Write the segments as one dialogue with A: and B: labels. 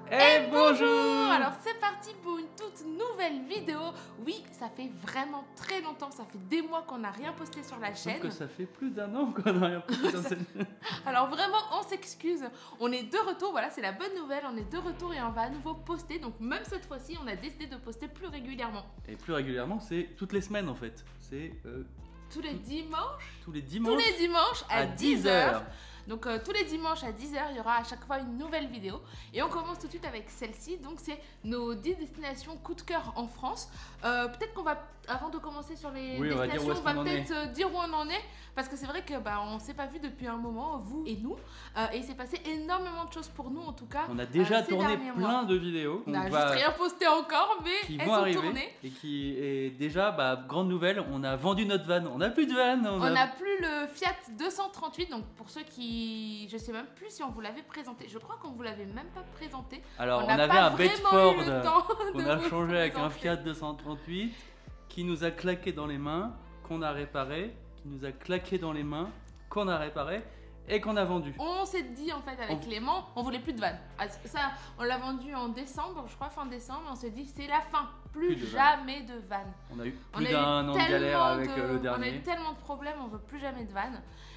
A: Et bonjour!
B: Alors c'est parti pour une toute nouvelle vidéo. Oui, ça fait vraiment très longtemps, ça fait des mois qu'on n'a rien posté sur la chaîne.
A: Que ça fait plus d'un an qu'on n'a rien posté dans cette...
B: Alors vraiment, on s'excuse. On est de retour, voilà, c'est la bonne nouvelle. On est de retour et on va à nouveau poster. Donc même cette fois-ci, on a décidé de poster plus régulièrement.
A: Et plus régulièrement, c'est toutes les semaines en fait. C'est
B: tous les dimanches.
A: Tous les dimanches.
B: Tous les dimanches à 10h.
A: 10h.
B: Donc tous les dimanches à 10h, il y aura à chaque fois une nouvelle vidéo. Et on commence tout de suite avec celle-ci. Donc c'est nos 10 destinations coup de cœur en France. Peut-être qu'on va, avant de commencer sur les destinations, on va peut-être dire où on en est. Parce que c'est vrai que on ne s'est pas vu depuis un moment, vous et nous. Et il s'est passé énormément de choses pour nous en tout cas.
A: On a déjà tourné plein de vidéos.
B: On n'a juste rien posté encore, mais
A: qui
B: elles
A: vont
B: sont
A: arriver
B: tournées.
A: Et qui est déjà, grande nouvelle, on a vendu notre van. On n'a plus de van.
B: On n'a plus le Fiat 238. Donc pour ceux qui... Je sais même plus si on vous l'avait présenté. Je crois qu'on vous l'avait même pas présenté.
A: Alors on avait un Bedford qu'on a changé avec un Fiat 238 qui nous a claqué dans les mains, qu'on a réparé, qui nous a claqué dans les mains, qu'on a réparé et qu'on a vendu.
B: On s'est dit en fait avec Clément, on voulait plus de van. Ça, on l'a vendu en décembre, je crois fin décembre. On s'est dit c'est la fin, plus jamais de van.
A: On a eu plus d'un an de galère avec le dernier.
B: On a eu tellement de problèmes, on veut plus jamais de van.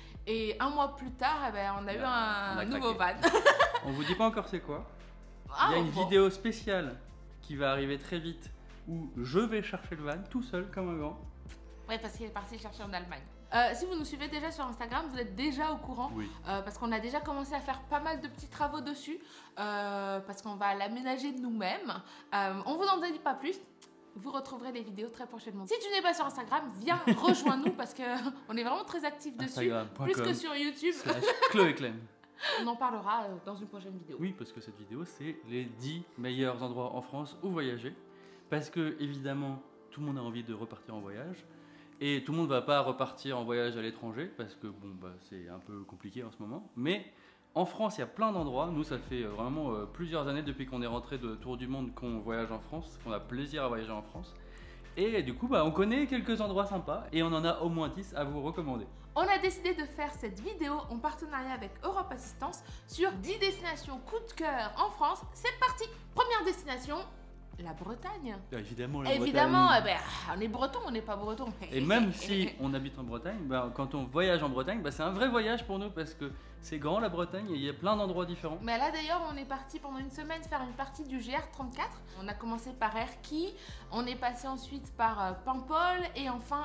B: Et un mois plus tard, on a eu un nouveau van.
A: On vous dit pas encore c'est quoi. Il y a une vidéo spéciale qui va arriver très vite où je vais chercher le van tout seul comme un grand.
B: Ouais, parce qu'il est parti chercher en Allemagne. Si vous nous suivez déjà sur Instagram, vous êtes déjà au courant.
A: Oui.
B: Parce qu'on a déjà commencé à faire pas mal de petits travaux dessus. Parce qu'on va l'aménager nous-mêmes. On vous en dit pas plus. Vous retrouverez les vidéos très prochainement. Si tu n'es pas sur Instagram, viens, rejoins-nous parce qu'on est vraiment très actifs dessus. Plus que sur YouTube.
A: Chloé Clem.
B: On en parlera dans une prochaine vidéo.
A: Oui, parce que cette vidéo, c'est les 10 meilleurs endroits en France où voyager. Parce que, évidemment, tout le monde a envie de repartir en voyage. Et tout le monde ne va pas repartir en voyage à l'étranger parce que, c'est un peu compliqué en ce moment. Mais en France, il y a plein d'endroits. Nous, ça fait vraiment plusieurs années depuis qu'on est rentré de Tour du Monde qu'on voyage en France, qu'on a plaisir à voyager en France. Et du coup, on connaît quelques endroits sympas et on en a au moins 10 à vous recommander.
B: On a décidé de faire cette vidéo en partenariat avec Europe Assistance sur 10 destinations coup de cœur en France. C'est parti! Première destination, la Bretagne.
A: Évidemment,
B: on est breton, on n'est pas breton.
A: Et même si on habite en Bretagne, quand on voyage en Bretagne, c'est un vrai voyage pour nous parce que c'est grand la Bretagne et il y a plein d'endroits différents.
B: Mais là d'ailleurs, on est parti pendant une semaine faire une partie du GR34. On a commencé par Erquy, on est passé ensuite par Paimpol et enfin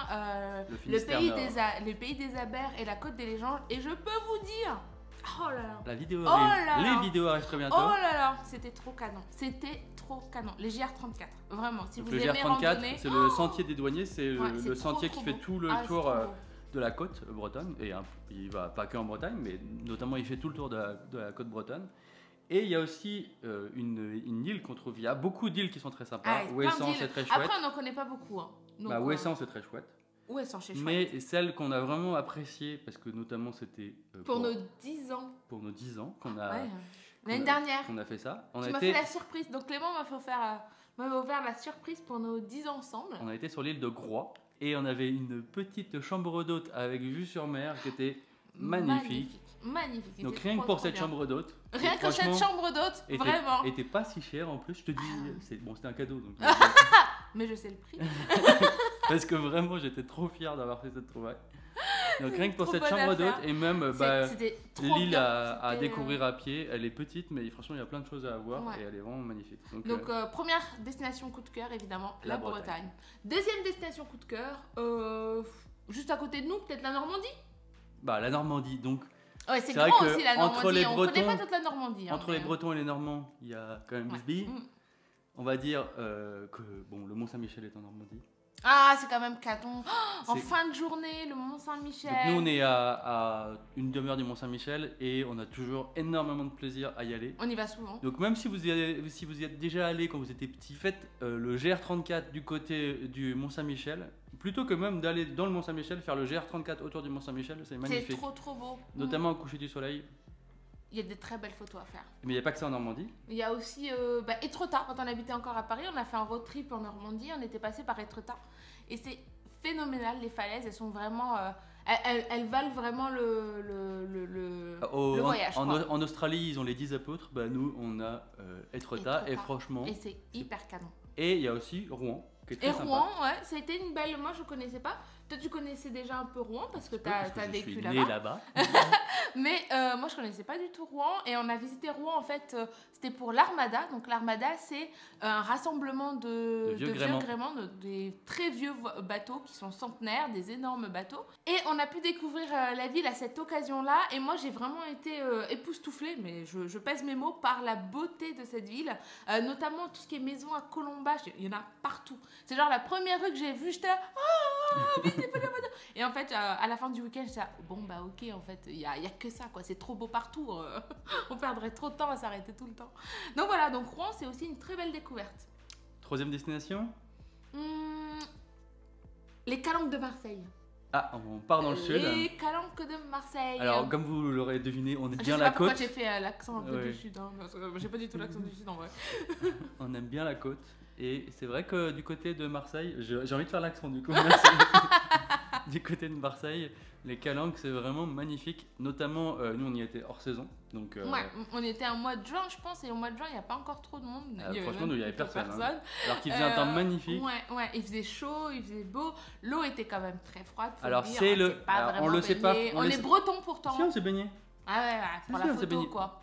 B: le pays des Abers et la Côte des Légendes. Et je peux vous dire, oh là là,
A: la vidéo arrive. Les vidéos arrivent très bientôt.
B: Oh là là, c'était trop canon. C'était trop canon. Les GR34, vraiment. Si vous aimez randonner,
A: c'est le sentier des douaniers, c'est le sentier qui fait tout le tour de la côte bretonne. Et il va pas que en Bretagne, mais notamment il fait tout le tour de la côte bretonne. Et il y a aussi une île qu'on trouve. Il y a beaucoup d'îles qui sont très sympas. Ouessant, c'est très chouette.
B: Après, on n'en connaît pas beaucoup.
A: Ouessant, c'est très chouette.
B: Ouessant, c'est chouette.
A: Mais celle qu'on a vraiment appréciée, parce que notamment c'était
B: pour nos 10 ans.
A: Pour nos 10 ans qu'on a.
B: L'année dernière.
A: On a fait ça.
B: Tu m'as fait la surprise. Donc Clément m'a offert la surprise pour nos 10 ans ensemble.
A: On a été sur l'île de Groix et on avait une petite chambre d'hôte avec vue sur mer qui était magnifique.
B: Magnifique.
A: Donc rien que pour cette chambre d'hôte.
B: Rien que cette chambre d'hôte, vraiment.
A: Était pas si cher en plus, je te dis. C'était un cadeau. Donc,
B: mais je sais le prix.
A: Parce que vraiment j'étais trop fier d'avoir fait cette trouvaille. Donc rien que pour cette chambre d'hôte et même l'île à découvrir à pied, elle est petite mais franchement il y a plein de choses à voir et elle est vraiment magnifique.
B: Donc première destination coup de cœur évidemment, la Bretagne. Deuxième destination coup de cœur, juste à côté de nous, peut-être la Normandie.
A: La Normandie donc.
B: Ouais, c'est grand aussi la Normandie, on connaît pas toute la Normandie.
A: Entre les Bretons et les Normands, il y a quand même Bisbee. On va dire que le Mont-Saint-Michel est en Normandie.
B: Ah, c'est quand même caton. En fin de journée, le Mont-Saint-Michel.
A: Nous, on est à une demi-heure du Mont-Saint-Michel et on a toujours énormément de plaisir à y aller.
B: On y va souvent.
A: Donc même si vous y êtes déjà allé quand vous étiez petit, faites le GR34 du côté du Mont-Saint-Michel. Plutôt que même d'aller dans le Mont-Saint-Michel, faire le GR34 autour du Mont-Saint-Michel, c'est magnifique.
B: C'est trop beau.
A: Notamment au coucher du soleil.
B: Il y a des très belles photos à faire.
A: Mais il n'y a pas que ça en Normandie.
B: Il y a aussi Étretat. Quand on habitait encore à Paris, on a fait un road trip en Normandie. On était passé par Étretat. Et c'est phénoménal. Les falaises, elles sont vraiment... elles valent vraiment le voyage.
A: En Australie, ils ont les 10 apôtres. Bah, nous, on a Étretat. Et franchement.
B: Et c'est hyper canon.
A: Et il y a aussi Rouen. Qui est très sympa.
B: Rouen, ouais, ça a été une belle. Moi, je connaissais pas. Toi, tu connaissais déjà un peu Rouen parce que tu as vécu là-bas. Mais moi, je connaissais pas du tout Rouen. Et on a visité Rouen, en fait, c'était pour l'Armada. Donc, l'Armada, c'est un rassemblement de vieux gréments, des très vieux bateaux qui sont centenaires, des énormes bateaux. Et on a pu découvrir la ville à cette occasion-là. Et moi, j'ai vraiment été époustouflée, mais je pèse mes mots, par la beauté de cette ville. Notamment tout ce qui est maison à colombage, il y en a partout. C'est genre la première rue que j'ai vue, j'étais là, et en fait, à la fin du week-end, j'étais là, bon bah ok, en fait, il y a que ça, quoi. C'est trop beau partout. On perdrait trop de temps à s'arrêter tout le temps. Donc voilà, donc Rouen, c'est aussi une très belle découverte.
A: Troisième destination,
B: les Calanques de Marseille.
A: Ah, on part dans le sud.
B: Les Calanques de Marseille.
A: Alors, comme vous l'aurez deviné, on aime bien
B: la
A: côte.
B: Pourquoi j'ai fait l'accent un peu du sud, hein, parce que j'ai pas du tout l'accent du sud en vrai.
A: On aime bien la côte. Et c'est vrai que du côté de Marseille, j'ai envie de faire l'accent du coup, merci. Du côté de Marseille, les Calanques, c'est vraiment magnifique. Notamment, nous on y était hors saison. Donc,
B: ouais, on était en mois de juin, je pense, et au mois de juin, il n'y a pas encore trop de monde.
A: Franchement, nous, il n'y avait personne. Hein. Alors qu'il faisait un temps magnifique.
B: Ouais, il faisait chaud, il faisait beau. L'eau était quand même très froide.
A: Alors,
B: on le sait pas. On est breton pourtant.
A: Si, on s'est baigné.
B: Ah ouais, pour la photo, quoi.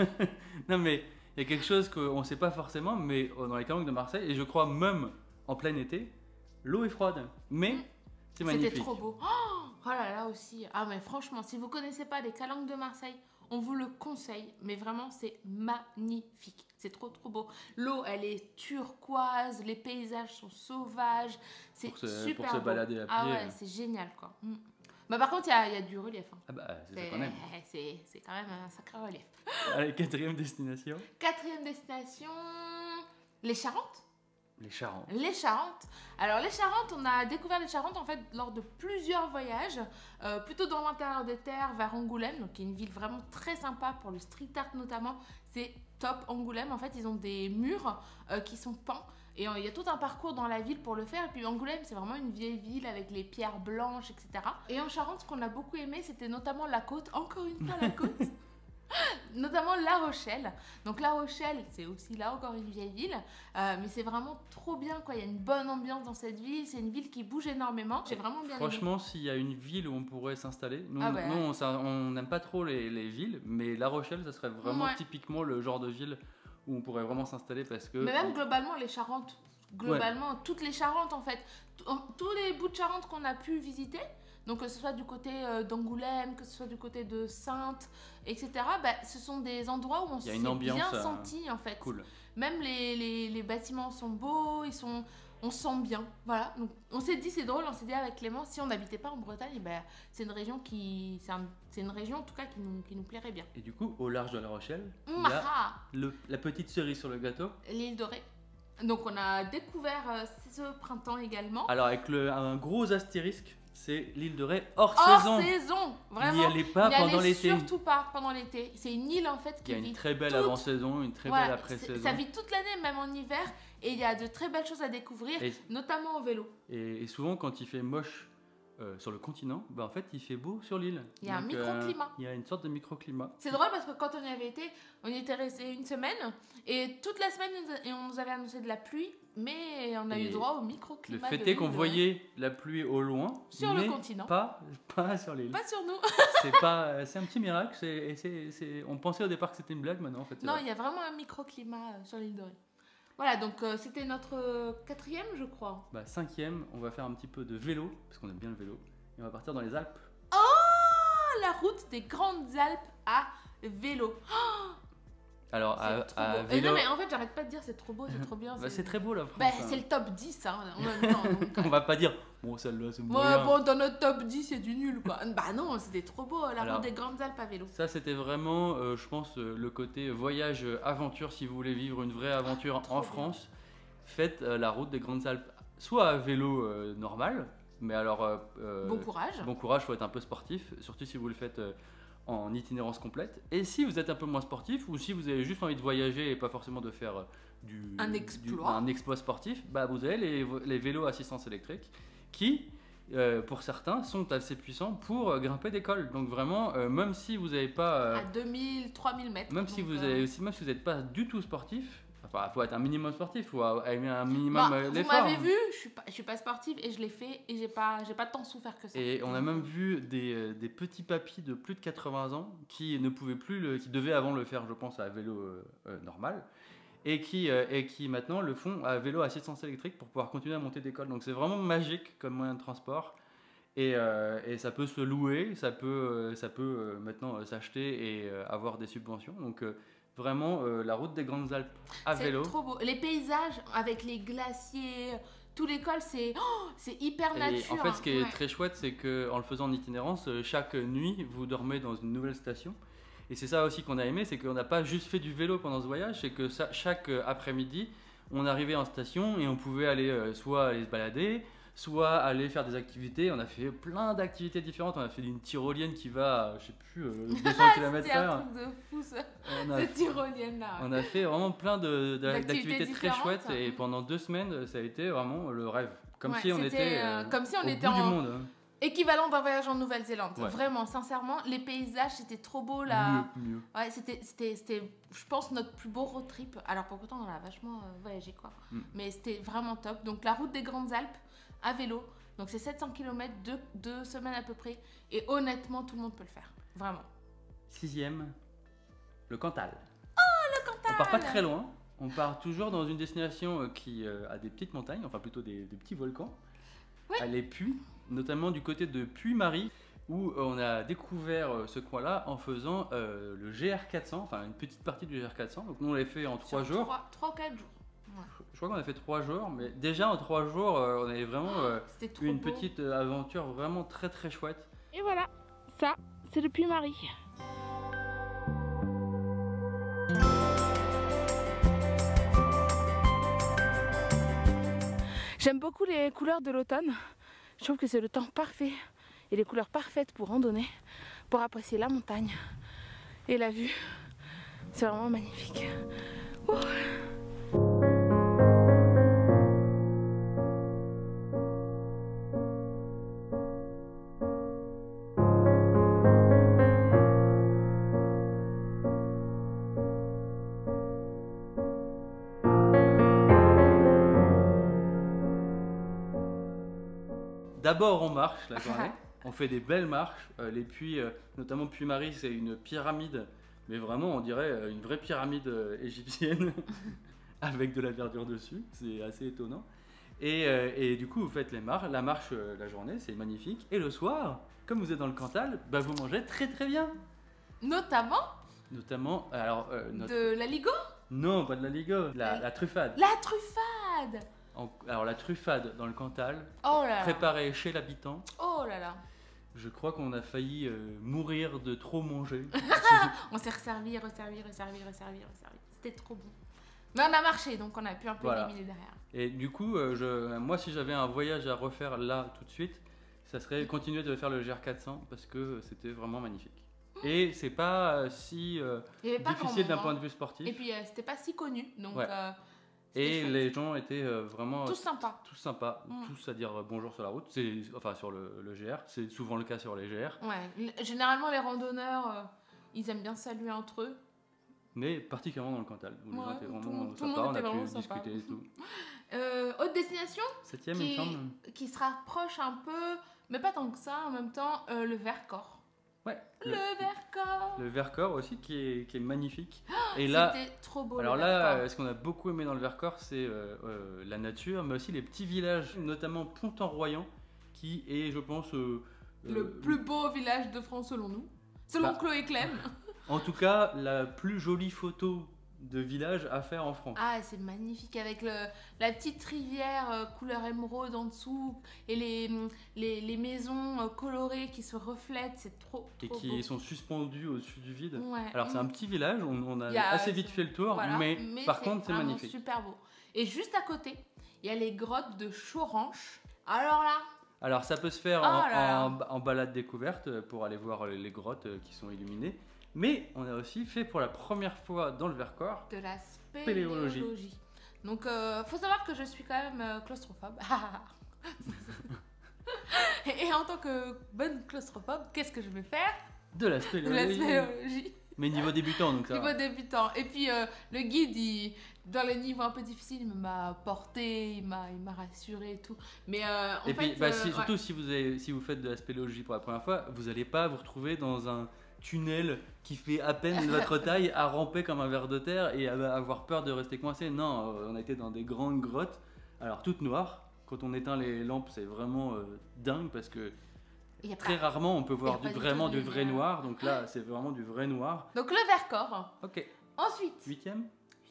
A: Non, mais il y a quelque chose qu'on ne sait pas forcément, mais dans les Calanques de Marseille, et je crois même en plein été, l'eau est froide. Mais c'est magnifique.
B: C'était trop beau. Oh là là aussi. Ah, mais franchement, si vous ne connaissez pas les Calanques de Marseille, on vous le conseille, mais vraiment c'est magnifique, c'est trop beau. L'eau elle est turquoise, les paysages sont sauvages, c'est super
A: pour se balader à pied.
B: Ah ouais, c'est génial quoi. Bah par contre il y a du relief. Hein.
A: Ah bah c'est ça quand même.
B: C'est quand même un sacré relief.
A: Allez, quatrième destination.
B: Quatrième destination, les Charentes.
A: Les Charentes.
B: Les Charentes. Alors les Charentes, on a découvert les Charentes en fait lors de plusieurs voyages, plutôt dans l'intérieur des terres vers Angoulême, donc qui est une ville vraiment très sympa pour le street art notamment. C'est top Angoulême. En fait, ils ont des murs qui sont peints et il y a tout un parcours dans la ville pour le faire. Et puis Angoulême, c'est vraiment une vieille ville avec les pierres blanches, etc. Et en Charente, ce qu'on a beaucoup aimé, c'était notamment la côte. Encore une fois, la côte. Notamment La Rochelle. Donc La Rochelle, c'est aussi là encore une vieille ville, mais c'est vraiment trop bien quoi. Il y a une bonne ambiance dans cette ville. C'est une ville qui bouge énormément. J'ai vraiment bien aimé.
A: Franchement, s'il y a une ville où on pourrait s'installer, nous on n'aime pas trop les villes, mais La Rochelle, ça serait vraiment typiquement le genre de ville où on pourrait vraiment s'installer parce que.
B: Mais même globalement les Charentes, toutes les Charentes en fait, tous les bouts de Charente qu'on a pu visiter. Donc que ce soit du côté d'Angoulême, que ce soit du côté de Saintes, etc. Bah, ce sont des endroits où on s'est bien senti en fait.
A: Cool.
B: Même les bâtiments sont beaux, on se sent bien. Voilà. Donc on s'est dit c'est drôle, on s'est dit avec Clément, si on n'habitait pas en Bretagne, bah, c'est une région c'est une région en tout cas qui nous plairait bien.
A: Et du coup au large de La Rochelle, il y a la petite cerise sur le gâteau.
B: L'île Dorée. Donc on a découvert ce printemps également.
A: Alors avec un gros astérisque. C'est l'île de Ré hors saison.
B: Hors saison, vraiment.
A: N'y allez pas pendant l'été.
B: Surtout pas pendant l'été. C'est une île en fait qui vit.
A: Il y a une très belle avant-saison, une très belle après-saison.
B: Ça vit toute l'année, même en hiver. Et il y a de très belles choses à découvrir, notamment en vélo.
A: Et souvent, quand il fait moche sur le continent, bah, en fait, il fait beau sur l'île.
B: Il y a un microclimat.
A: Il y a une sorte de microclimat.
B: C'est drôle parce que quand on y avait été, on y était resté une semaine. Et toute la semaine, on nous avait annoncé de la pluie. Mais on a eu droit au microclimat.
A: Le fait est qu'on voyait la pluie au loin,
B: sur le continent,
A: pas sur l'île.
B: Pas sur nous.
A: C'est un petit miracle. On pensait au départ que c'était une blague, maintenant en fait.
B: Non, il y a vraiment un microclimat sur l'île de Ré. Voilà, donc c'était notre quatrième, je crois.
A: Bah, cinquième, on va faire un petit peu de vélo parce qu'on aime bien le vélo et on va partir dans les Alpes.
B: Oh, la route des Grandes Alpes à vélo. Oh,
A: alors à vélo.
B: Non mais en fait j'arrête pas de dire c'est trop beau, c'est trop bien.
A: Bah, c'est très beau la France.
B: Bah, c'est le top 10 hein, en même temps. Donc,
A: on va pas dire bon celle-là c'est moyen.
B: Bon dans notre top 10 c'est du nul quoi. Bah non c'était trop beau la route des Grandes Alpes à vélo.
A: Ça c'était vraiment je pense le côté voyage aventure si vous voulez vivre une vraie aventure en France. Faites la route des Grandes Alpes soit à vélo normal mais alors
B: bon courage.
A: Bon courage, faut être un peu sportif surtout si vous le faites en itinérance complète. Et si vous êtes un peu moins sportif ou si vous avez juste envie de voyager et pas forcément de faire un exploit sportif, bah vous avez les vélos à assistance électrique qui, pour certains, sont assez puissants pour grimper des cols. Donc vraiment, même si vous n'avez pas...
B: à 2000, 3000 mètres.
A: Même si vous n'êtes pas du tout sportif, enfin, il faut être un minimum sportif, il faut aimer un minimum l'effort.
B: Vous m'avez vu, je suis pas sportive et je l'ai fait et j'ai pas tant souffert que ça.
A: Et on a même vu des petits papis de plus de 80 ans qui ne pouvaient plus, qui devaient avant le faire, je pense, à vélo normal, et qui maintenant le font à vélo à assistance électrique pour pouvoir continuer à monter des cols. Donc c'est vraiment magique comme moyen de transport. Et ça peut se louer, ça peut maintenant s'acheter et avoir des subventions. Donc vraiment, la route des Grandes Alpes à vélo.
B: C'est trop beau. Les paysages avec les glaciers, tout l'école, c'est hyper nature.
A: En fait, ce qui est très chouette, c'est qu'en le faisant en itinérance, chaque nuit, vous dormez dans une nouvelle station. Et c'est ça aussi qu'on a aimé, c'est qu'on n'a pas juste fait du vélo pendant ce voyage, c'est que chaque après-midi, on arrivait en station et on pouvait aller soit aller se balader, soit aller faire des activités. On a fait plein d'activités différentes. On a fait une tyrolienne qui va, je sais plus, 200 km/h.
B: C'est un truc de fou ça, cette tyrolienne-là.
A: On a fait vraiment plein d'activités très chouettes et pendant 2 semaines, ça a été vraiment le rêve. Comme si on était au bout du monde.
B: Équivalent d'un voyage en Nouvelle-Zélande. Ouais. Vraiment, sincèrement, les paysages, c'était trop beau là.
A: Mieux.
B: Ouais, c'était, je pense, notre plus beau road trip. Alors, pourtant, on a vachement voyagé, quoi. Mais c'était vraiment top. Donc, la route des Grandes Alpes à vélo. Donc, c'est 700 km, 2 semaines à peu près. Et honnêtement, tout le monde peut le faire. Vraiment.
A: 6e, le Cantal.
B: Oh, le Cantal!
A: On part pas très loin. On part toujours dans une destination qui a des petites montagnes, enfin plutôt des petits volcans. Ouais. À les Puys, notamment du côté de Puy-Marie, où on a découvert ce coin-là en faisant le GR400, enfin une petite partie du GR400. Donc nous on l'a fait en 3 jours.
B: 3 ou 4 jours. Ouais.
A: Je crois qu'on a fait 3 jours, mais déjà en 3 jours, on avait vraiment eu une petite aventure vraiment très très chouette.
B: Et voilà, ça c'est le Puy-Marie. J'aime beaucoup les couleurs de l'automne. Je trouve que c'est le temps parfait et les couleurs parfaites pour randonner, pour apprécier la montagne et la vue. C'est vraiment magnifique. Ouh.
A: D'abord, on marche la journée, on fait des belles marches. Les puits, notamment Puy-Marie, c'est une pyramide, mais vraiment, on dirait une vraie pyramide égyptienne avec de la verdure dessus. C'est assez étonnant. Et du coup, vous faites la marche la journée, c'est magnifique. Et le soir, comme vous êtes dans le Cantal, bah, vous mangez très très bien. Notamment, alors...
B: De l'aligot?
A: Non, pas de l'aligot, la truffade.
B: La truffade!
A: Alors la truffade dans le Cantal,
B: préparée
A: chez l'habitant.
B: Oh là là.
A: Je crois qu'on a failli mourir de trop manger.
B: On s'est resservi. C'était trop bon. Mais on a marché, donc on a pu un peu éliminer derrière.
A: Et du coup, moi si j'avais un voyage à refaire là tout de suite, ça serait continuer de faire le GR400 parce que c'était vraiment magnifique. Et c'est pas si difficile d'un point de vue sportif.
B: Et puis c'était pas si connu, donc...
A: Et chouette. Les gens étaient vraiment
B: tous sympas,
A: tous à dire bonjour sur la route, enfin sur le GR, c'est souvent le cas sur les GR.
B: Ouais, généralement les randonneurs, ils aiment bien saluer entre eux.
A: Mais particulièrement dans le Cantal, où les gens étaient vraiment sympas, on a pu discuter et tout.
B: Autre destination
A: 7e, il me semble.
B: Qui se rapproche un peu, mais pas tant que ça, en même temps, le Vercors.
A: Ouais.
B: Le Vercors.
A: Le Vercors aussi qui est magnifique.
B: Et là, c'était trop beau.
A: Alors là, ce qu'on a beaucoup aimé dans le Vercors, c'est la nature, mais aussi les petits villages, notamment Pont-en-Royan, qui est, je pense,
B: le plus beau village de France selon nous, selon Chloé Clem.
A: En tout cas, la plus jolie photo de village à faire en France.
B: Ah, c'est magnifique avec la petite rivière couleur émeraude en dessous et les maisons colorées qui se reflètent, c'est trop
A: et qui
B: beau.
A: Sont suspendues au-dessus du vide.
B: Ouais.
A: Alors c'est un petit village, on a assez vite fait le tour, mais par contre c'est magnifique.
B: Super beau. Et juste à côté, il y a les grottes de Choranche. Alors
A: ça peut se faire en balade découverte pour aller voir les grottes qui sont illuminées. Mais on a aussi fait pour la première fois dans le Vercors
B: de la spéléologie. Donc faut savoir que je suis quand même claustrophobe. Et en tant que bonne claustrophobe, qu'est-ce que je vais faire?
A: De la
B: De la
A: spéléologie.
B: spéléologie.
A: Mais niveau débutant, donc ça
B: Niveau
A: va.
B: débutant. Et puis le guide, dans les niveaux un peu difficiles, il m'a porté, il m'a rassuré et tout. Mais en
A: Et
B: fait,
A: puis, surtout si vous faites de la spéléologie pour la première fois, vous n'allez pas vous retrouver dans un tunnel qui fait à peine votre taille à ramper comme un ver de terre et à avoir peur de rester coincé. Non, on a été dans des grandes grottes, alors toutes noires. Quand on éteint les lampes, c'est vraiment dingue parce que
B: il y a
A: très
B: pas-
A: rarement on peut voir
B: pas du
A: vraiment
B: tout
A: du
B: de
A: vrai
B: lumière.
A: noir. Donc là, c'est vraiment du vrai noir.
B: Donc le Vercors.
A: Ok,
B: Ensuite,
A: 8e.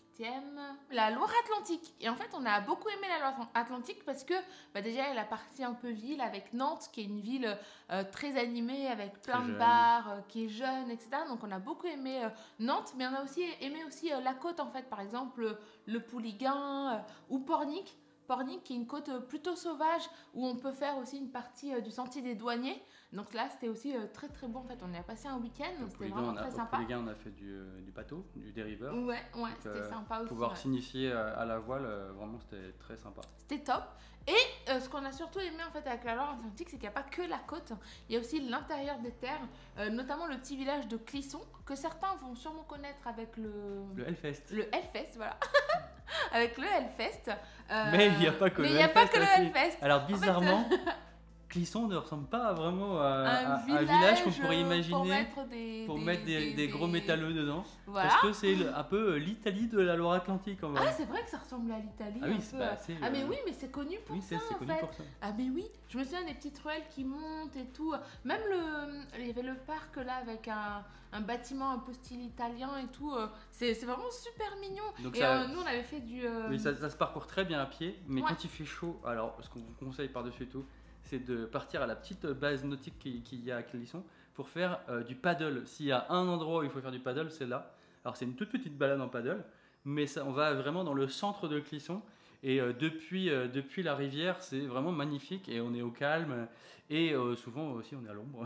B: la Loire-Atlantique. Et en fait, on a beaucoup aimé la Loire-Atlantique parce que déjà, il y a la partie un peu ville avec Nantes, qui est une ville très animée, avec plein de
A: jeune.
B: bars, qui est jeune, etc. Donc, on a beaucoup aimé Nantes, mais on a aussi aimé aussi la côte, en fait. Par exemple, le Pouliguen ou Pornic. Pornic, qui est une côte plutôt sauvage, où on peut faire aussi une partie du sentier des douaniers. Donc là, c'était aussi très très bon. En fait, on y a passé un week-end, c'était vraiment très sympa.
A: Au Pouliguen, on a fait du bateau, du dériveur.
B: Ouais, c'était sympa aussi.
A: Pouvoir
B: ouais.
A: s'initier à la voile, vraiment c'était très sympa.
B: C'était top. Et ce qu'on a surtout aimé en fait avec la Loire-Atlantique, c'est qu'il n'y a pas que la côte, il y a aussi l'intérieur des terres, notamment le petit village de Clisson, que certains vont sûrement connaître avec le
A: Hellfest.
B: Le Hellfest, voilà. Avec le Hellfest.
A: Mais il n'y a pas que
B: mais
A: le
B: il n'y a pas
A: Hellfest
B: que le
A: aussi.
B: Hellfest.
A: Alors bizarrement, Clisson ne ressemble pas vraiment à
B: Un
A: un village qu'on pourrait
B: pour
A: imaginer
B: mettre
A: des gros métalleux dedans.
B: Voilà.
A: Parce que c'est un peu l'Italie de la Loire-Atlantique en vrai.
B: Ah, c'est vrai que ça ressemble à l'Italie.
A: Ah oui,
B: un
A: c'est
B: peu.
A: assez,
B: Ah, mais oui, mais c'est connu pour
A: oui,
B: ça
A: c'est
B: en
A: connu
B: fait.
A: pour ça.
B: Ah, mais oui, je me souviens des petites ruelles qui montent et tout. Même il y avait le parc là avec un bâtiment un peu style italien et tout. C'est vraiment super mignon.
A: Donc
B: Et
A: ça-
B: nous, on avait fait du.
A: Oui, ça se parcourt très bien à pied, mais
B: Ouais.
A: quand il fait chaud, alors ce qu'on vous conseille par-dessus tout, c'est de partir à la petite base nautique qu'il y a à Clisson pour faire du paddle. S'il y a un endroit où il faut faire du paddle, c'est là. Alors c'est une toute petite balade en paddle, mais ça, on va vraiment dans le centre de Clisson. Et depuis la rivière, c'est vraiment magnifique et on est au calme. Et souvent aussi, on est à l'ombre.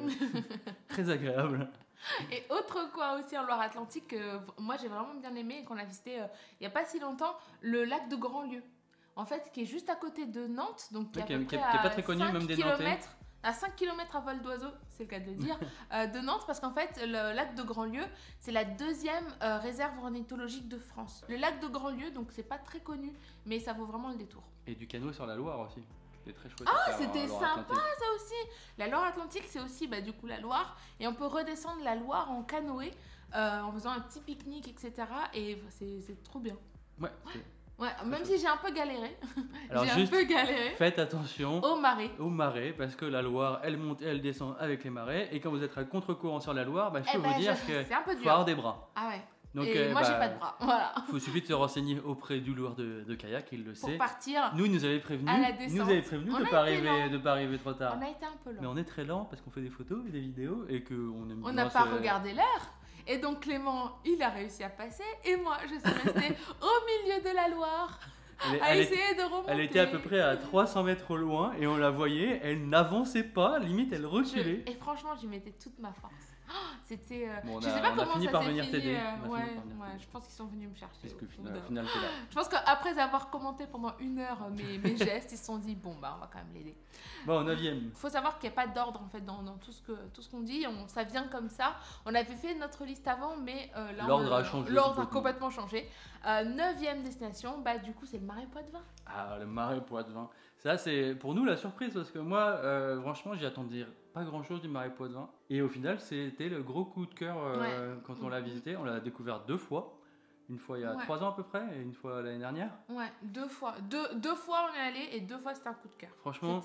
A: Très agréable.
B: Et autre quoi aussi en Loire-Atlantique, moi j'ai vraiment bien aimé et qu'on a visité il n'y a pas si longtemps, le lac de Grandlieu. En fait, qui est juste à côté de Nantes, donc qui est,
A: Oui,
B: à peu
A: qui est
B: près
A: pas très connu,
B: 5
A: même des
B: kilomètres- à 5 km à vol d'oiseau, c'est le cas de le dire, de Nantes, parce qu'en fait, le lac de Grandlieu, c'est la deuxième réserve ornithologique de France. Le lac de Grandlieu, donc c'est pas très connu, mais ça vaut vraiment le détour.
A: Et du canot sur la Loire aussi. C'était très chouette.
B: Ah,
A: à faire en
B: c'était
A: Loire-Atlantique.
B: sympa ça aussi. La Loire-Atlantique, c'est aussi du coup la Loire, et on peut redescendre la Loire en canoë, en faisant un petit pique-nique, etc. Et c'est trop bien.
A: Ouais, c'est-
B: Ouais, même si j'ai un peu galéré.
A: Alors
B: J'ai un
A: juste,
B: peu galéré.
A: faites attention
B: Au marais.
A: aux marées, parce que la Loire, elle monte et elle descend avec les marées. Et quand vous êtes à contre-courant sur la Loire, je peux vous dire que
B: c'est un peu
A: faut
B: dur.
A: avoir des bras.
B: Ah ouais.
A: Donc,
B: Et moi, j'ai pas de bras. Voilà.
A: Il suffit de se renseigner auprès du loueur de kayak, il le
B: Pour
A: sait.
B: partir,
A: Nous, il nous avait prévenu,
B: à la descente. On
A: de
B: a
A: pas
B: été lent.
A: arriver trop tard.
B: on a été un peu
A: Mais
B: lent.
A: on est très lent parce qu'on fait des photos et des vidéos et qu'on aime
B: On
A: bien
B: n'a pas
A: se-
B: regardé l'heure. Et donc Clément, il a réussi à passer. Et moi, je suis restée au milieu de la Loire
A: Elle,
B: à
A: elle-
B: essayer de remonter.
A: elle était à peu près à 300 mètres au loin et on la voyait, elle n'avançait pas, limite elle reculait.
B: Et franchement, j'y mettais toute ma force. Oh, c'était.
A: Bon, on
B: je
A: a-
B: sais pas
A: on a
B: comment
A: fini
B: ça
A: par
B: s'est
A: venir
B: fini.
A: t'aider. On a fini
B: Ouais,
A: par venir
B: ouais,
A: t'aider.
B: je pense qu'ils sont venus me chercher.
A: Puisque
B: au bout
A: au
B: d'un-
A: final, c'est là.
B: Je pense qu'après avoir commenté pendant 1 heure mes gestes, ils se sont dit bon on va quand même l'aider.
A: Bon, 9ème.
B: Il faut savoir qu'il n'y a pas d'ordre en fait dans tout ce qu'on dit, ça vient comme ça. On avait fait notre liste avant, mais là
A: L'ordre a changé
B: L'ordre a
A: complètement.
B: complètement changé. 9e destination, du coup c'est le Marais Poitevin.
A: Ah, le Marais Poitevin. Ça, c'est pour nous la surprise parce que moi, franchement, j'y attendais pas grand chose du Marais Poitevin. Et au final, c'était le gros coup de cœur quand on l'a visité. On l'a découvert 2 fois. Une fois il y a 3 ans à peu près et une fois l'année dernière.
B: Ouais, 2 fois. Deux fois on est allé et 2 fois c'était un coup de cœur.
A: Franchement,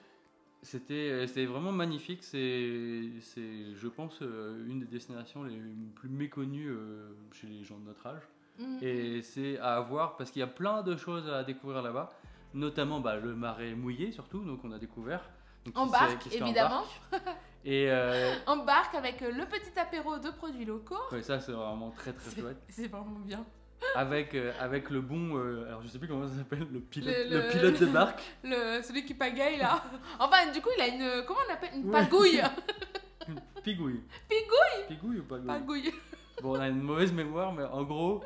A: c'était vraiment magnifique. C'est, je pense, une des destinations les plus méconnues chez les gens de notre âge. Et c'est à voir parce qu'il y a plein de choses à découvrir là-bas, notamment le marais mouillé surtout, donc on a découvert. Donc,
B: En barque,
A: qui se fait en
B: évidemment.
A: barque. Et
B: En barque avec le petit apéro de produits locaux.
A: ouais, ça c'est vraiment très très chouette.
B: C'est vraiment bien.
A: Avec le bon, alors je sais plus comment ça s'appelle, le pilote,
B: Le-
A: pilote de barque.
B: Celui qui pagaille là. Enfin, du coup, il a une. Comment on appelle? Une
A: Ouais.
B: pagouille.
A: Pigouille.
B: Pigouille.
A: Pigouille ou pagouille?
B: Pagouille.
A: Bon, on a une mauvaise mémoire, mais en gros,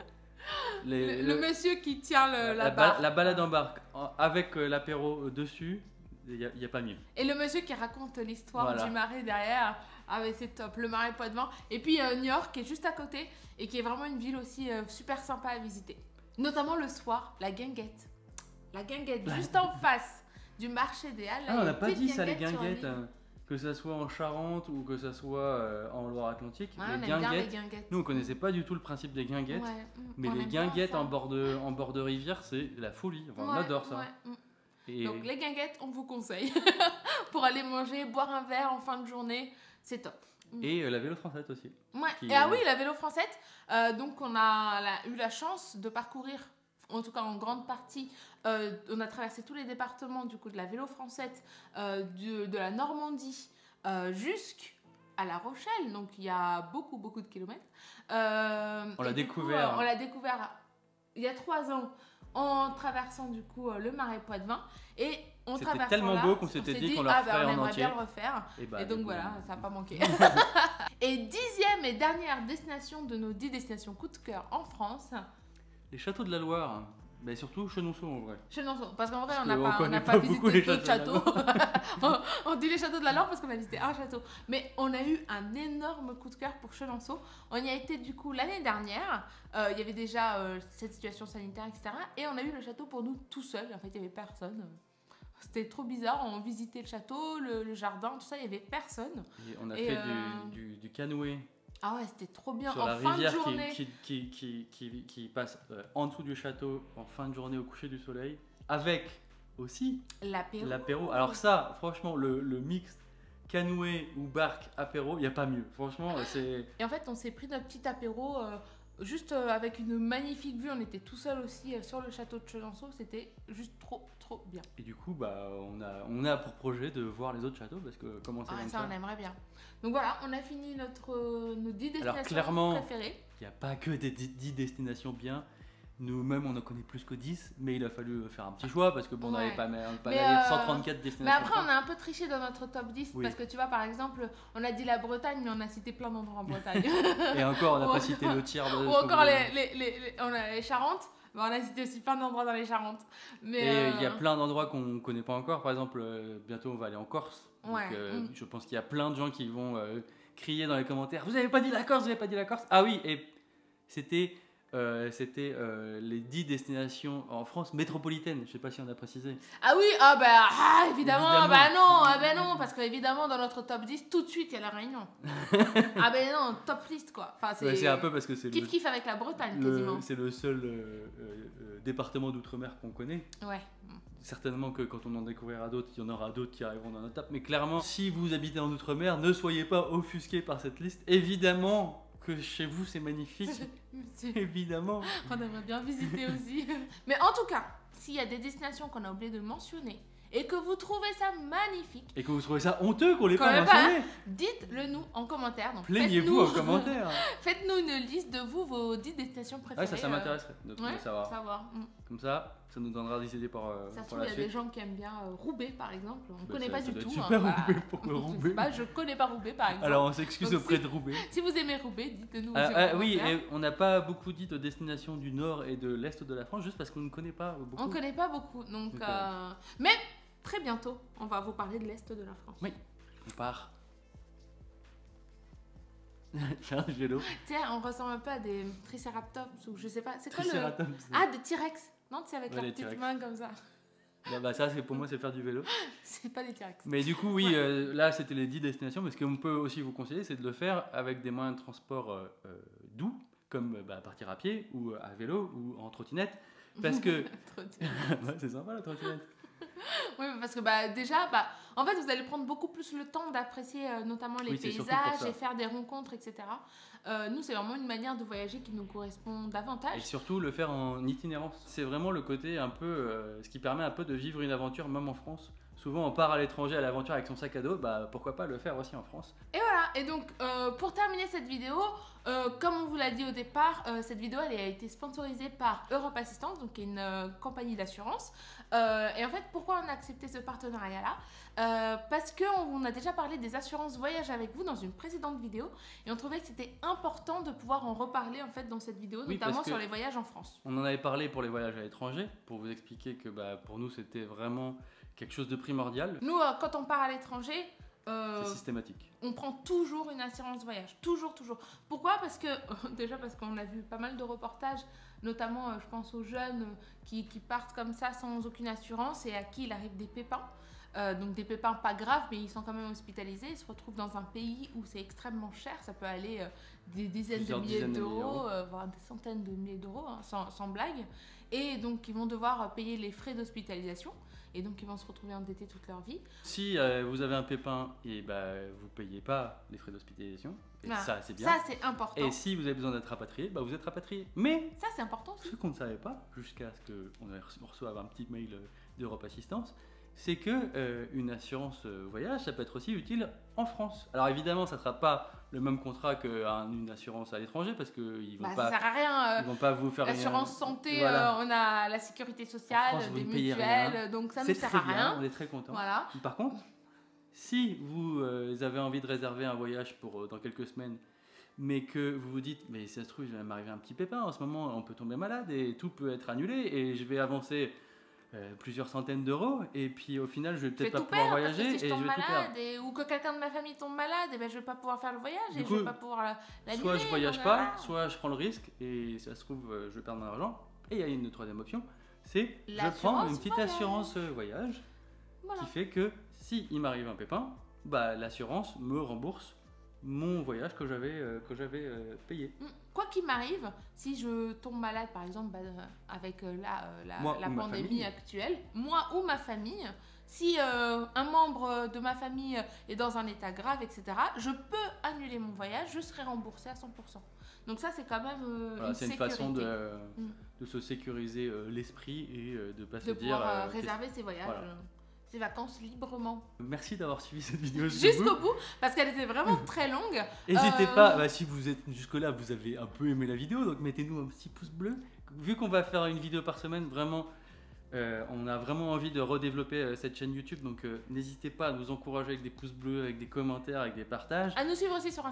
B: Le monsieur qui tient la barre.
A: la balade en barque avec l'apéro dessus, il n'y a pas mieux.
B: Et le monsieur qui raconte l'histoire du marais derrière, ah mais c'est top, le marais Poitevin. Et puis New York qui est juste à côté et qui est vraiment une ville aussi super sympa à visiter. Notamment le soir, la guinguette. La guinguette, juste en face du marché des Halles.
A: Ah, on n'a pas dit ça, les guinguettes. Que ça soit en Charente ou que ça soit en Loire-Atlantique.
B: Ouais,
A: les guinguettes. Nous, on connaissait pas du tout le principe des guinguettes.
B: Ouais,
A: mais les guinguettes en bord de rivière, c'est la folie. Enfin, on adore ça.
B: Et... Donc les guinguettes, on vous conseille pour aller manger, boire un verre en fin de journée, c'est top.
A: Et la vélo française aussi.
B: Ouais. Ah oui, la vélo française. Donc on a eu la chance de parcourir, en tout cas en grande partie, on a traversé tous les départements du coup de la vélo française, de la Normandie jusqu'à La Rochelle. Donc il y a beaucoup de kilomètres.
A: On l'a découvert.
B: On l'a découvert il y a 3 ans. En traversant du coup le marais Poitevin et on traversant
A: c'était tellement beau qu'on s'était dit qu'on le referait en entier.
B: On aimerait bien le refaire et donc voilà, ça n'a pas manqué. Et 10e et dernière destination de nos 10 destinations coup de cœur en France,
A: les châteaux de la Loire. Mais surtout Chenonceau en vrai.
B: Chenonceau, parce qu'en vrai on n'a pas visité d'autres châteaux. On dit les châteaux de la Loire parce qu'on a visité un château. Mais on a eu un énorme coup de cœur pour Chenonceau. On y a été du coup l'année dernière. Il y avait déjà cette situation sanitaire, etc. Et on a eu le château pour nous tout seul. En fait, il n'y avait personne. C'était trop bizarre. On visitait le château, le jardin, tout ça, il n'y avait personne.
A: Et on a fait du canoë.
B: Ah ouais, c'était trop bien.
A: Sur la rivière qui passe en dessous du château en fin de journée au coucher du soleil, avec aussi l'apéro. Alors ça, franchement, le mix canoë ou barque apéro, il n'y a pas mieux. Franchement, c'est...
B: Et en fait, on s'est pris notre petit apéro juste avec une magnifique vue. On était tout seul aussi sur le château de Chenonceau. C'était juste trop bien.
A: Et du coup, on a pour projet de voir les autres châteaux parce que comment c'est comme
B: ça, on aimerait bien. Donc voilà, on a fini nos 10 destinations
A: Alors, clairement,
B: préférées.
A: Il n'y a pas que des 10 destinations bien. Nous-mêmes, on en connaît plus que 10, mais il a fallu faire un petit choix parce que on n'avait pas 134 destinations.
B: Mais après, on a un peu triché dans notre top 10 parce que tu vois, par exemple, on a dit la Bretagne, mais on a cité plein d'endroits en Bretagne.
A: Et encore, on n'a pas cité le tiers de...
B: Ou encore on a les Charentes. On a cité aussi plein d'endroits dans les Charentes.
A: Et il y a plein d'endroits qu'on ne connaît pas encore. Par exemple, bientôt, on va aller en Corse. Donc, je pense qu'il y a plein de gens qui vont crier dans les commentaires « Vous n'avez pas dit la Corse, vous n'avez pas dit la Corse !» Ah oui, et c'était les 10 destinations en France métropolitaine. Je ne sais pas si on a précisé.
B: Ah oui, évidemment. Non, parce qu'évidemment, dans notre top 10, tout de suite, il y a la Réunion. Non, top liste, quoi. Enfin,
A: c'est un peu parce que c'est
B: kiff avec la Bretagne, quasiment.
A: C'est le seul département d'outre-mer qu'on connaît.
B: Ouais.
A: Certainement que quand on en découvrira d'autres, il y en aura d'autres qui arriveront dans notre top. Mais clairement, si vous habitez en outre-mer, ne soyez pas offusqués par cette liste. Évidemment que chez vous, c'est magnifique. Évidemment.
B: On aimerait bien visiter aussi. Mais en tout cas, s'il y a des destinations qu'on a oublié de mentionner et que vous trouvez ça magnifique
A: et que vous trouvez ça honteux qu'on l'ait pas mentionné,
B: dites-le nous en commentaire.
A: Plaignez-vous en commentaire.
B: Faites-nous une liste de vos 10 destinations préférées.
A: Ouais, ça m'intéresserait de savoir. Comme ça nous donnera des idées pour la suite.
B: Il y a des gens qui aiment bien Roubaix, par exemple. On ne connaît pas du tout.
A: Super Roubaix, pourquoi Roubaix ?
B: Je connais pas Roubaix, par exemple.
A: Alors on s'excuse auprès de Roubaix.
B: Si vous aimez Roubaix, dites-nous.
A: Oui, et on n'a pas beaucoup dit de destinations du nord et de l'est de la France, juste parce qu'on ne connaît pas beaucoup.
B: On ne connaît pas beaucoup, donc mais très bientôt, on va vous parler de l'est de la France.
A: Oui, on part. Faire du vélo.
B: Tiens, on ressemble un peu à des Triceratops ou je sais pas. C'est quoi des T-Rex. Non, c'est avec leurs petites mains comme ça.
A: Ça, pour moi, c'est faire du vélo.
B: C'est pas des T-Rex.
A: Mais du coup, oui, là, c'était les 10 destinations. Mais ce qu'on peut aussi vous conseiller, c'est de le faire avec des moyens de transport doux, comme partir à pied ou à vélo ou en trottinette. Parce que... c'est sympa la trottinette.
B: Oui, parce que déjà, en fait, vous allez prendre beaucoup plus le temps d'apprécier notamment les paysages et faire des rencontres, etc. Nous, c'est vraiment une manière de voyager qui nous correspond davantage.
A: Et surtout, le faire en itinérance. C'est vraiment le côté un peu, ce qui permet un peu de vivre une aventure, même en France. Souvent, on part à l'étranger à l'aventure avec son sac à dos, pourquoi pas le faire aussi en France.
B: Et voilà, et donc, pour terminer cette vidéo, comme on vous l'a dit au départ, cette vidéo, elle a été sponsorisée par Europe Assistance, donc qui est une compagnie d'assurance. Et en fait, pourquoi on a accepté ce partenariat-là ? Parce qu'on a déjà parlé des assurances voyage avec vous dans une précédente vidéo, et on trouvait que c'était important de pouvoir en reparler en fait dans cette vidéo, notamment sur les voyages en France.
A: On en avait parlé pour les voyages à l'étranger, pour vous expliquer que pour nous, c'était vraiment quelque chose de primordial.
B: Nous, quand on part à l'étranger,
A: c'est systématique.
B: On prend toujours une assurance voyage, toujours. Pourquoi? Parce que déjà parce qu'on a vu pas mal de reportages, notamment je pense aux jeunes qui partent comme ça sans aucune assurance et à qui il arrive des pépins. Donc des pépins pas graves, mais ils sont quand même hospitalisés. Ils se retrouvent dans un pays où c'est extrêmement cher. Ça peut aller des dizaines de milliers d'euros, voire des centaines de milliers d'euros, hein, sans blague. Et donc ils vont devoir payer les frais d'hospitalisation. Et donc ils vont se retrouver endettés toute leur vie.
A: Si vous avez un pépin, et vous ne payez pas les frais d'hospitalisation. Et ça, c'est bien.
B: Ça, c'est important.
A: Et si vous avez besoin d'être rapatrié, vous êtes rapatrié. Mais
B: ça, c'est important aussi.
A: Ce qu'on ne savait pas, jusqu'à ce qu'on reçoive un petit mail d'Europe Assistance, c'est que une assurance voyage, ça peut être aussi utile en France. Alors évidemment, ça ne sera pas le même contrat qu'une assurance à l'étranger parce qu'ils vont
B: ça sert à rien.
A: Ils vont pas vous faire
B: l'assurance santé, voilà. On a la sécurité sociale, France, des mutuelles, donc ça ne sert à rien.
A: On est très content.
B: Voilà.
A: Par contre, si vous avez envie de réserver un voyage pour dans quelques semaines, mais que vous vous dites, mais ça se trouve, il va m'arriver un petit pépin en ce moment, on peut tomber malade et tout peut être annulé et je vais avancer plusieurs centaines d'euros et puis au final je vais peut-être pas pouvoir voyager
B: parce que si je tombe
A: et je vais
B: malade
A: tout perdre.
B: Ou que quelqu'un de ma famille tombe malade et je vais pas pouvoir faire le voyage et je vais pas pouvoir l'annuler.
A: Soit je voyage pas, soit je prends le risque et ça se trouve je vais perdre mon argent. Et il y a une troisième option, c'est je prends une petite assurance voyage qui fait que si il m'arrive un pépin, l'assurance me rembourse mon voyage que j'avais payé.
B: Quoi qu'il m'arrive, si je tombe malade par exemple avec la pandémie actuelle, moi ou ma famille, si un membre de ma famille est dans un état grave, etc., je peux annuler mon voyage, je serai remboursée à 100%. Donc ça, c'est quand même
A: une façon de se sécuriser l'esprit et de ne pas se dire...
B: De pouvoir réserver ses voyages. Voilà. Ses vacances librement.
A: Merci d'avoir suivi cette vidéo
B: jusqu'au bout parce qu'elle était vraiment très longue.
A: N'hésitez pas, si vous êtes jusque là, vous avez un peu aimé la vidéo, donc mettez-nous un petit pouce bleu. Vu qu'on va faire une vidéo par semaine, vraiment, on a vraiment envie de redévelopper cette chaîne YouTube, donc n'hésitez pas à nous encourager avec des pouces bleus, avec des commentaires, avec des partages.
B: À nous suivre aussi sur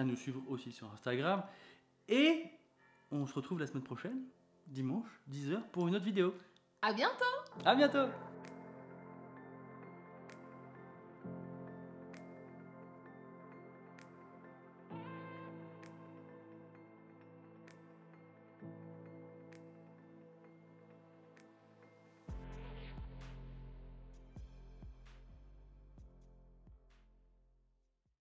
B: Instagram.
A: Et on se retrouve la semaine prochaine, dimanche, 10h, pour une autre vidéo.
B: À bientôt.
A: À bientôt.